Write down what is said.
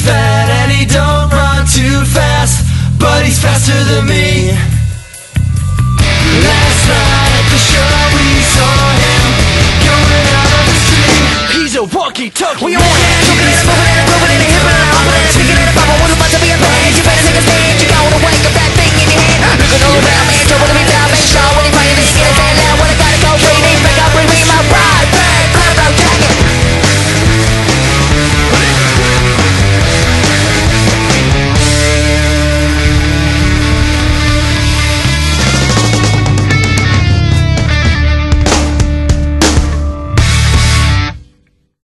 fat and he don't run too fast, but he's faster than me. Last night at the show we saw him going out of the street. He's a walkie-talkie. We all had talking and moving and grooving and hipping and hopping and speaking in the Bible was about to be a band.